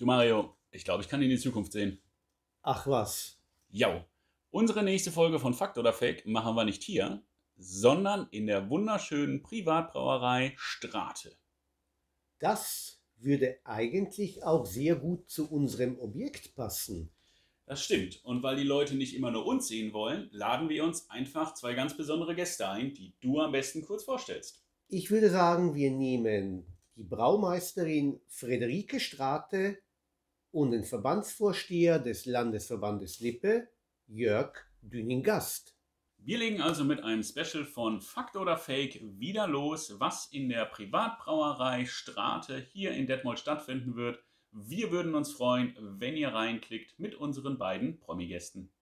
Du Mario, ich glaube, ich kann in die Zukunft sehen. Ach was, Jau. Unsere nächste Folge von Fakt oder Fake machen wir nicht hier, sondern in der wunderschönen Privatbrauerei Strate. das würde eigentlich auch sehr gut zu unserem Objekt passen. Das stimmt. Und weil die Leute nicht immer nur uns sehen wollen, laden wir uns einfach zwei ganz besondere Gäste ein, die du am besten kurz vorstellst. Ich würde sagen, wir nehmen die Braumeisterin Friederike Strate und den Verbandsvorsteher des Landesverbandes Lippe, Jörg Dünning-Gast. Wir legen also mit einem Special von Fakt oder Fake wieder los, was in der Privatbrauerei Strate hier in Detmold stattfinden wird. Wir würden uns freuen, wenn ihr reinklickt mit unseren beiden Promi-Gästen.